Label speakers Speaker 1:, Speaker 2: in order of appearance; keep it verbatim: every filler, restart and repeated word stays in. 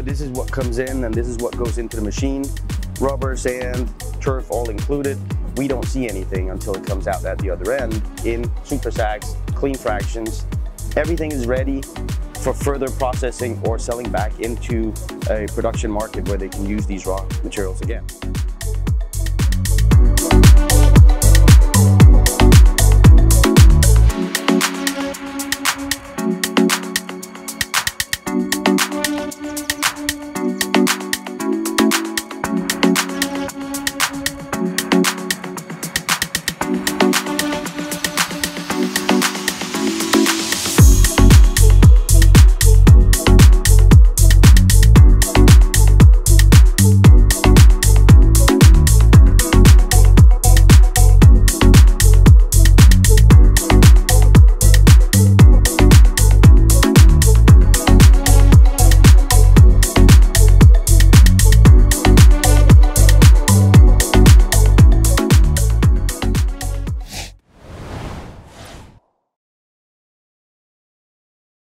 Speaker 1: this is what comes in and this is what goes into the machine. Rubber, sand, turf, all included. We don't see anything until it comes out at the other end in super sacks, clean fractions. Everything is ready for further processing or selling back into a production market where they can use these raw materials again.